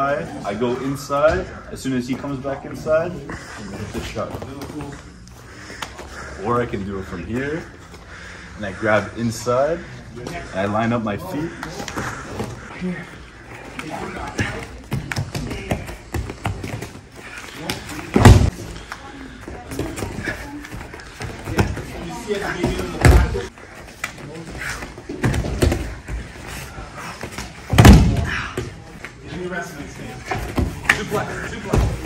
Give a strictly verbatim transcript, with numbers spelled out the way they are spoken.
high. I go inside. As soon as he comes back inside, hit the shot. Or I can do it from here, and I grab inside, and I line up my feet. Here. Wrestling stance. Suplex, suplex.